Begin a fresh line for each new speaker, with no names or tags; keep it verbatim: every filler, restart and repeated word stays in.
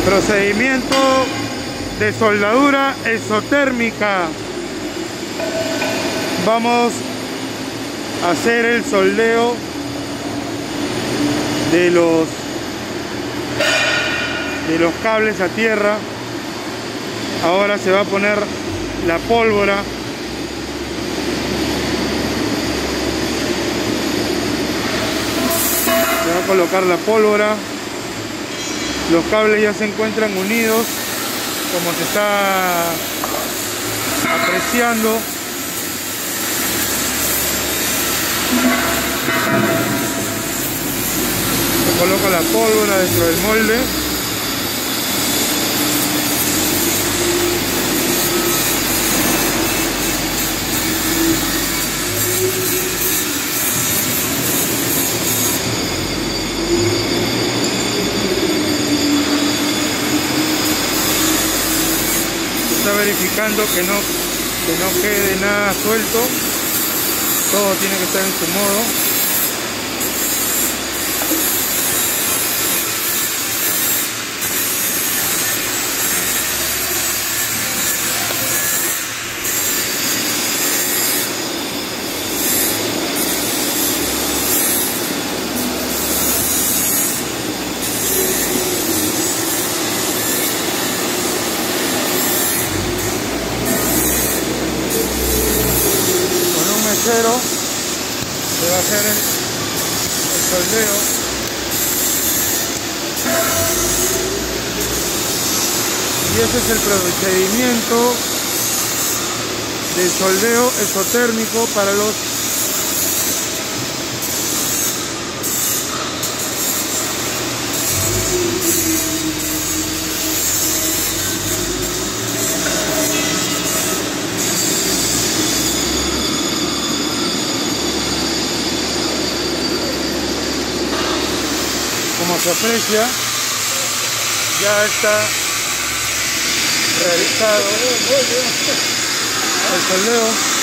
Procedimiento de soldadura exotérmica. Vamos a hacer el soldeo de los de los cables a tierra. Ahora se va a poner la pólvora. Se va a colocar la pólvora. Los cables ya se encuentran unidos, como se está apreciando. Se coloca la pólvora dentro del molde. Está verificando que no, que no quede nada suelto. Todo tiene que estar en su modo. Cero, se va a hacer el, el soldeo. Y ese es el procedimiento de soldeo exotérmico para los como se aprecia, ya está realizado el soldeo.